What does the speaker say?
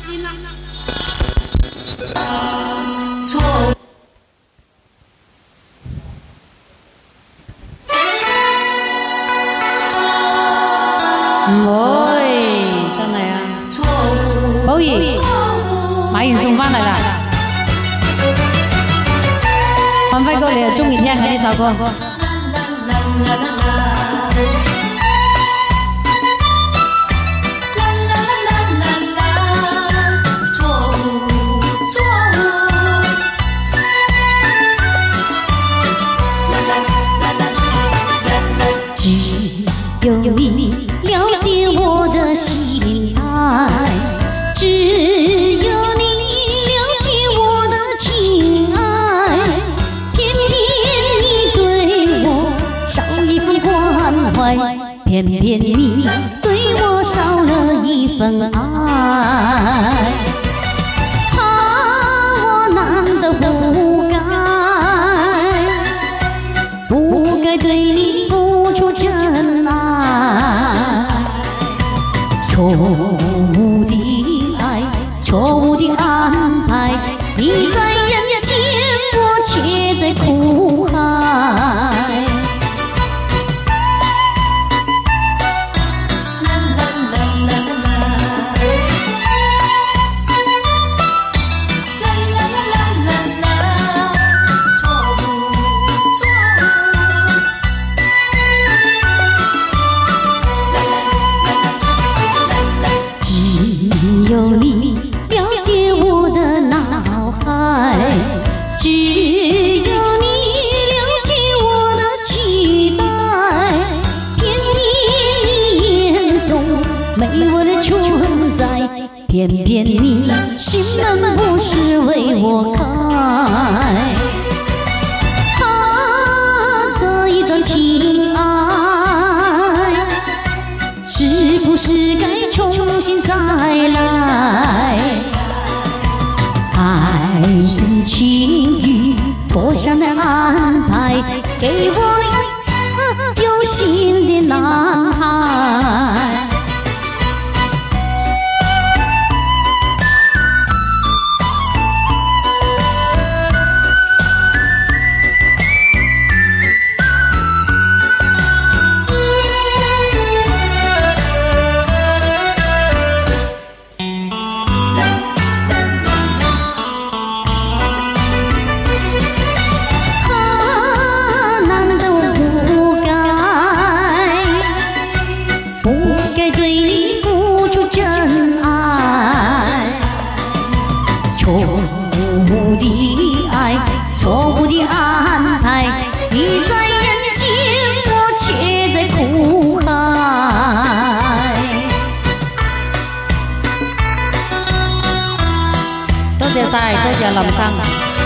错。 唔會，真係啊！寶儀買完送翻嚟啦。漢輝哥，你又中意聽嘅呢首歌？ 只有你了解我的心爱，只有你了解我的情爱，偏偏你对我少一份关怀，偏偏你对我少了一份爱，我难道不该对你付出真爱？错误的爱，错误的安排，你在人间，我却在苦海。只有你了解我的脑海，只有你了解我的期待，偏偏你眼中没我的存在，偏偏你心门不是为我开。这一段情爱，是不是该重新再来？爱的情侣，妥善的安排，给我有心的男孩。错误的爱，错误的安排，你在人间，我却在苦海。 多謝晒，多謝林生。